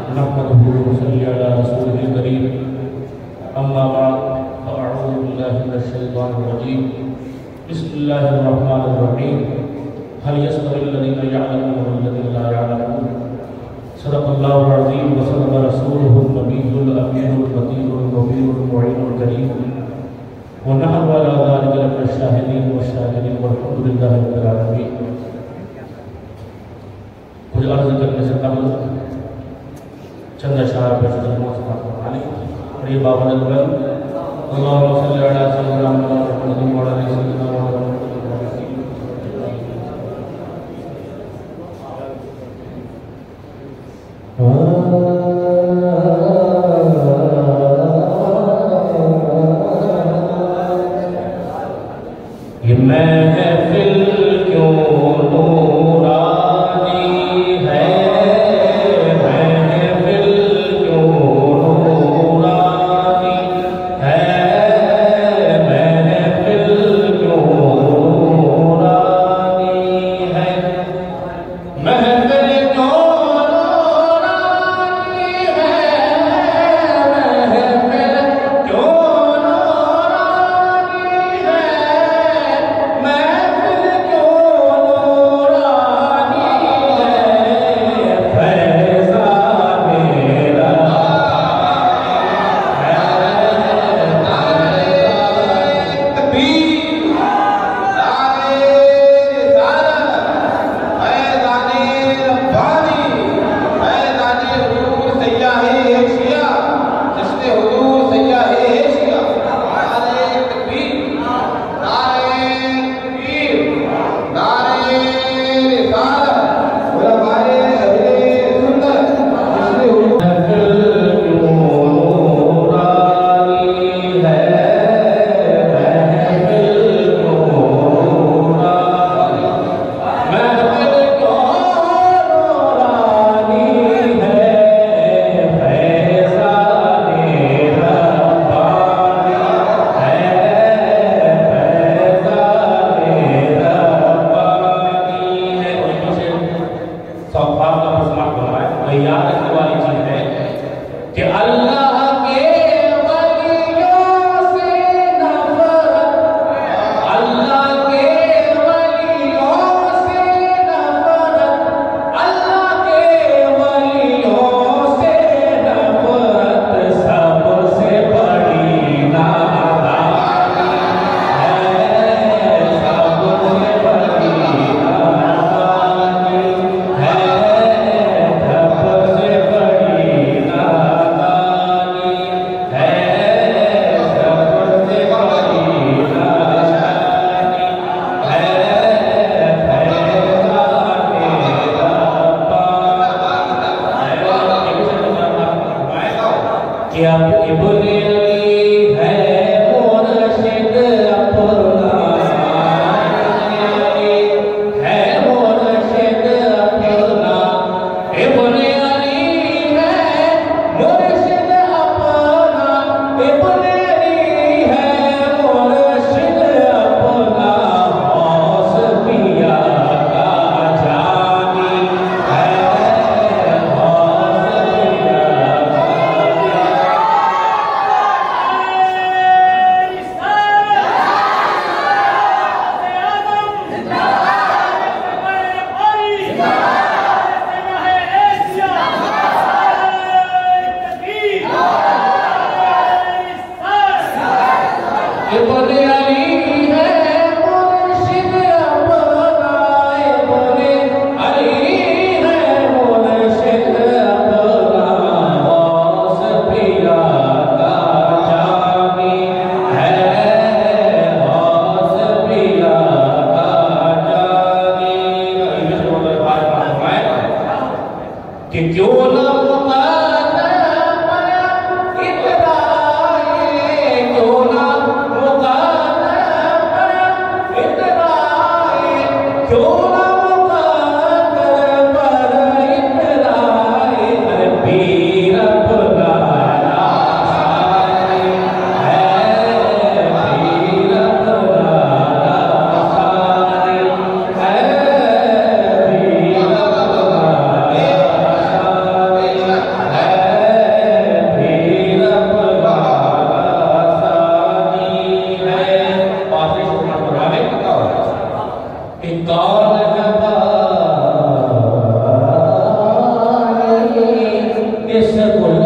नहमदुहु व नसल्ली अला रसूलिल करीम अम्मा बाद फ़अऊज़ु बिल्लाहि मिनश शैतानिर रजीम बिस्मिल्लाहिर रहमानिर रहीम हल यस्तविल लज़ीना यअलमून वल्लज़ीना ला यअलमून सदक़ल्लाहुल अज़ीम व सदक़ रसूलुहुन नबियुल अमीनुल मतीनुल मुबीनुल मुईनुल करीम व नहनु अला ज़ालिका लमिनश शाहिदीन व शाकिरीन वल्हम्दुलिल्लाहि रब्बिल आलमीन। कुछ अर्ज़ करने से कबल चंद अशआर पेश करना फरमाने और ये बावजूद अल्लाहुम्मा सल्ली अला सय्यिदिना मुहम्मदिन व अला सय्यिदिना मुहम्मदिन। ये महफिल क्यों नूरानी है, महफिल क्यों नूरानी है, महफिल क्यों नूरानी है, महफिल क्यों नूरानी है, महफिल क्यों नूरानी है, महफिल क्यों नूरानी है, फैज़ाने याद रखने वाली चीज है कि अल्लाह के वलियों से नफरत, अल्लाह के वलियों से नफरत, अल्लाह के वलियों से नफरत सबसे बड़ी नादानी है, सबसे बड़ी नादानी है, सबसे बड़ी नादानी है, सबसे बड़ी नादानी है, कि अब इब्ने अली है मुर्शिद अपना, है मुर्शिद अपना, इब्ने अली है मुर्शिद अपना, इब्ने अली है मुर्शिद अपना, हौस पिया का जानी है, हौस पिया का मेरे सर को